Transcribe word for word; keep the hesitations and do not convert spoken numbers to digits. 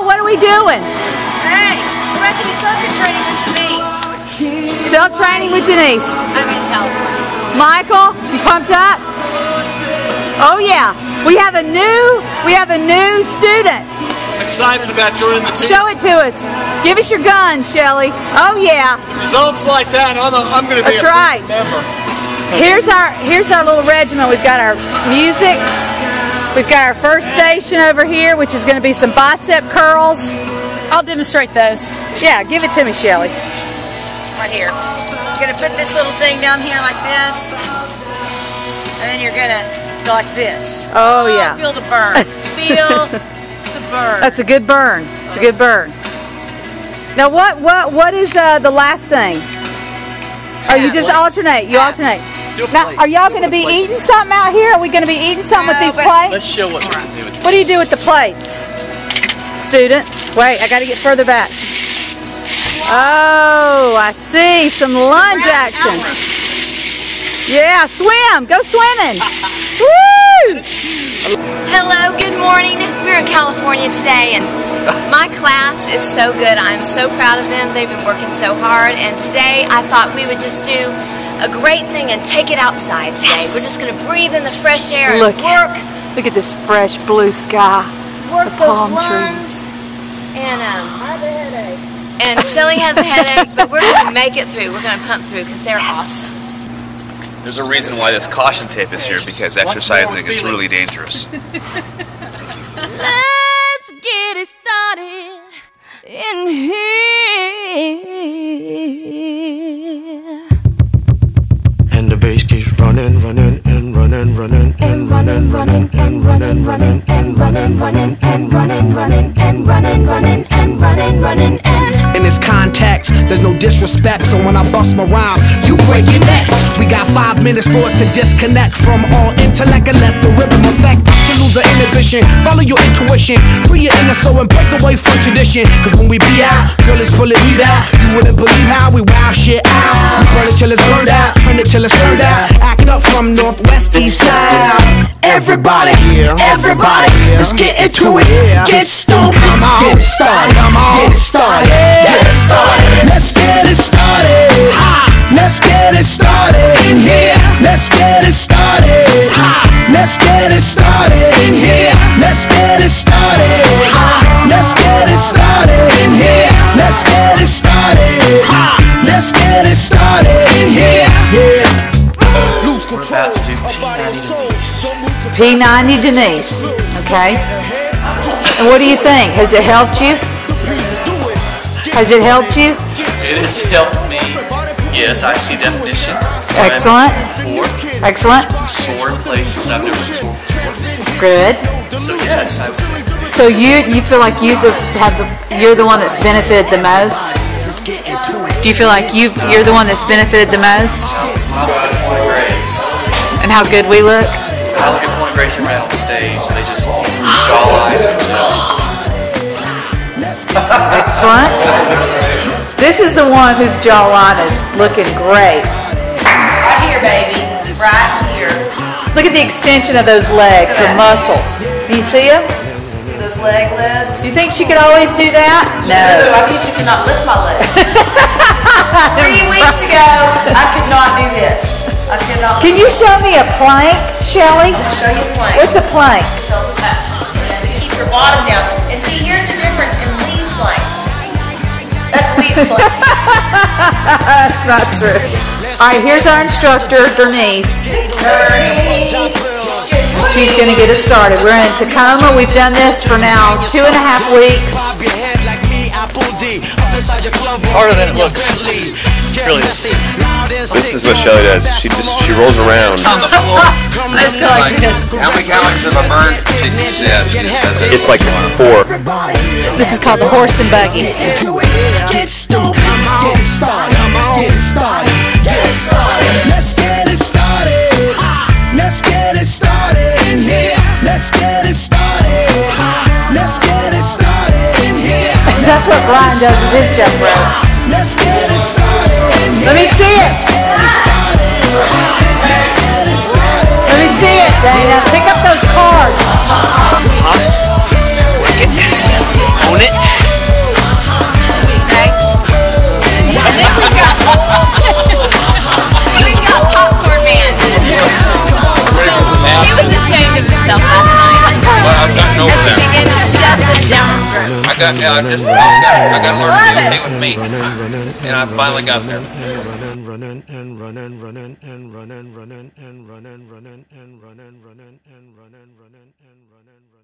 what are we doing? Hey, we're about to do circuit training with Denise. Self-training with Denise. I'm in California. Michael, you pumped up? Oh yeah, we have a new, we have a new student. Excited about joining the team. Show it to us. Give us your gun, Shelly. Oh yeah. Results like that, I'm, I'm going to be That's a right. member. Here's our here's our little regiment. We've got our music. We've got our first station over here, which is going to be some bicep curls. I'll demonstrate those. Yeah, give it to me, Shelly. Right here. You're going to put this little thing down here like this. And then you're going to go like this. Oh, yeah. Feel the burn. Feel the burn. That's a good burn. It's a good burn. Now, what what what is uh, the last thing? Oh, you just alternate. You alternate. Now, are y'all going to be eating something out here? Are we going to be eating something with these plates? Let's show what we're going to do with this. What do you do with the plates? Students, wait, I got to get further back. Oh, I see. Some lunge action. Yeah, swim. Go swimming. Woo! Hello, good morning. We're in California today, and my class is so good. I'm so proud of them. They've been working so hard, and today I thought we would just do a great thing and take it outside today. Yes. We're just going to breathe in the fresh air and look, work. Look at this fresh blue sky. Work the those palm lungs. trees. And um, I have a headache. And Shelly has a headache, but we're going to make it through. We're going to pump through because they're yes. awesome. There's a reason why this caution tape is here, because exercising is really dangerous. Let's get it started in here. And the bass keeps running, running, and running, running, and running, running, and running, running, and running, running, and running, running, and running, running, and running, running, and in this context, there's no disrespect, so when I bust my rhyme, you break your necks. We got five minutes for us to disconnect from all intellect and let the rhythm affect. To lose our inhibition, follow your intuition, free your inner soul and break away from tradition. Cause when we be out, girl, it's pulling me out. You wouldn't believe how we wow shit out. We burn it till it's burned out, turn it till it's turned out. Act up from northwest, east side. Everybody, everybody, let's get into it. Get stoned, get it started, get it started, get it started. Let's get it started. Let's get it started in here. Let's get it started. Let's get it started in here. Let's get it started. Let's get it started in here. Let's get it started. Let's get it started in here. Yeah. Lose control. We're about to do P ninety Denise. P ninety Denise, okay? And what do you think? Has it helped you? Has it helped you? It has helped me. Yes, I see definition. Excellent. Four. Excellent. Sore places I've never been sore before. Good. So yes, I would say. So you you feel like you the, have the you're the one that's benefited the most? Do you feel like you you're the one that's benefited the most? Point Grace. And how good we look? I look at Point Grace and right on stage. They just jawlines are just. Excellent. This is the one whose jawline is looking great. Right here, baby. Right here. Look at the extension of those legs, the muscles. Do you see them? Do those leg lifts. Do you think she could always do that? No, I used to cannot lift my leg. Three weeks ago, I could not do this. I could not. Can you show me a plank, Shelly? I'll show you a plank. What's a plank? So, uh, keep your bottom down. And see, here's the difference in Lee's plank. That's Lee's plank. That's not true. All right, here's our instructor, Denise. Denise. She's going to get us started. We're in Tacoma. We've done this for now two and a half weeks. It's harder than it looks. It really is. This is what Shelly does. She just she rolls around. On the floor. Let's go like this. How many calories have I burned? She yeah, she just says it. It's like four. This is called the horse and buggy. Get stoned, get it started, get it started, get it started. Let's get it started. Let's get it started in here. Let's get it started. Let's get it started in here. That's what Brian does with his jump rope. Let's get it started in here. Let me see it. Let me see it, Dana. Pick up those cards. Work it. Own it. and shut the devil's throat. I got, yeah, I just, I got, I got to learn to be okay with me, and I finally got there. Running, running, and running, running, and running, running, and running, running, and running, running, and running, running, and running, running.